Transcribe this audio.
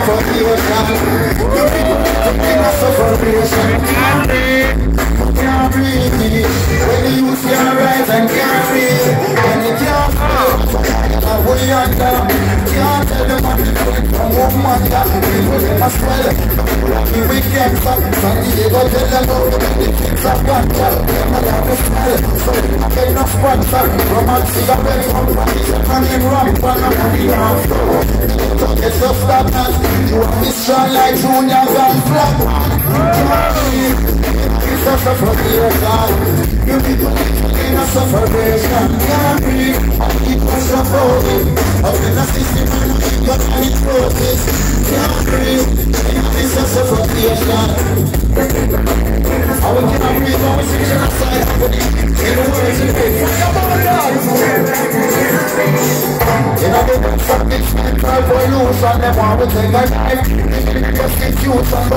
suffocation. You in a suffocation. Can't breathe. When the youth can't rise and can't breathe. When they can't fall, we under. Can't tell them what to do. From woman that people them as well. We can't stop. From the ego tell them how to make the kids a banter. Them a love to smell. So they no sponsor. From a cigarette from Paris and them ramp on a money off. It's just that man. You want me strong like Junior and Flag. It's a suffocation. You be in a suffocation. Can't breathe. It was suffocating. Up in a system and you got any process. Can't breathe. It's a suffocation. I will can't breathe. I will see you outside. In the words of it. In a book of something, mental pollution. Them want to take a life. Just get you some